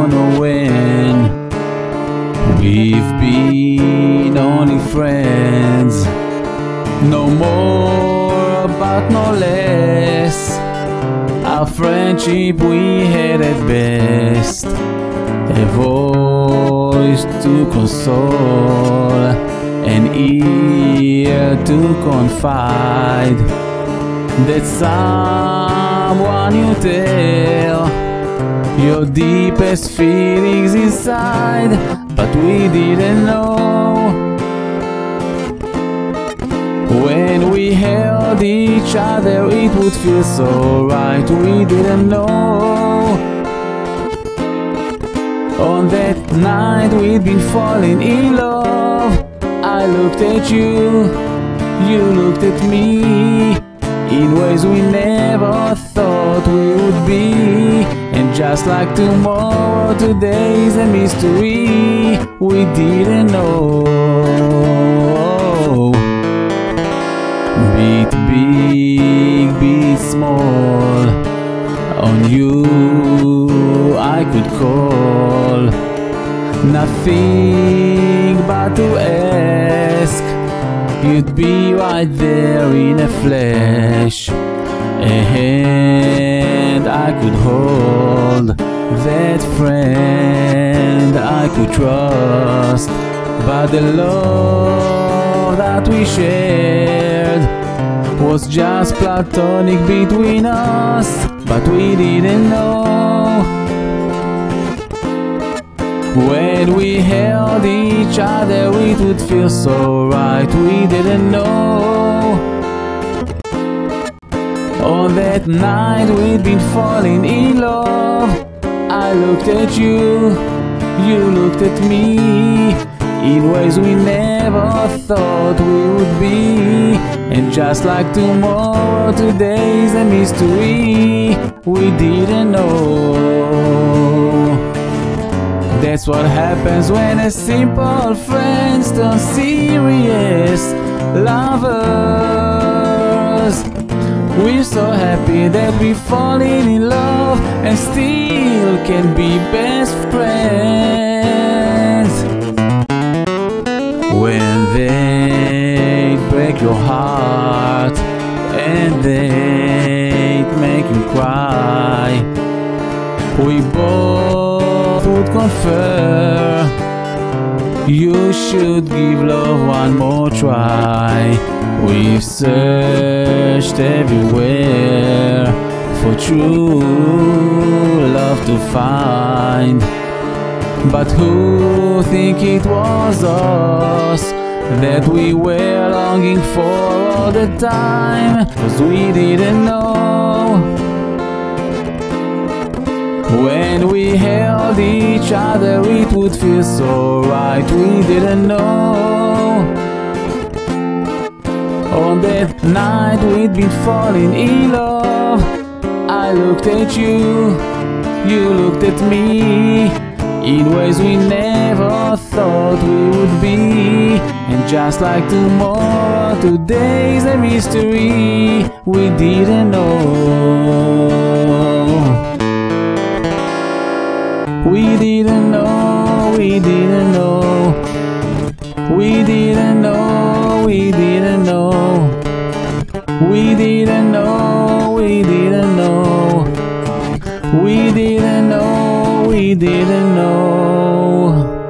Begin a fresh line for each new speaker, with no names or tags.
don't know when. We've been only friends, no more but no less. Our friendship we had at best, a voice to console, an ear to confide. That's someone you tell your deepest feelings inside, but we didn't know. When we held each other it would feel so right, we didn't know. On that night we'd been falling in love. I looked at you, you looked at me, in ways we never thought we would be. And just like tomorrow, today's a mystery we didn't know. Beat big, beat small, on you I could call. Nothing but to ask, you'd be right there in a flash. A hand I could hold, that friend I could trust. But the love that we shared was just platonic between us, but we didn't know. When we held each other it would feel so right, we didn't know. On that night we'd been falling in love. I looked at you, you looked at me, in ways we never thought we would be. And just like tomorrow, today's a mystery we didn't know. That's what happens when a simple friends turn serious lovers. We're so happy that we're falling in love and still can be best friends. When they break your heart and they make you cry, we both would confer you should give love one more try. We've searched everywhere for true love to find, but who think it was us that we were longing for all the time? 'Cause we didn't know. When we held each other it would feel so right, we didn't know. On that night we'd been falling in love. I looked at you, you looked at me, in ways we never thought we would be. And just like tomorrow, today's a mystery we didn't know. We didn't know, we didn't know. We didn't know, we didn't know. We didn't know, we didn't know. We didn't know, we didn't know.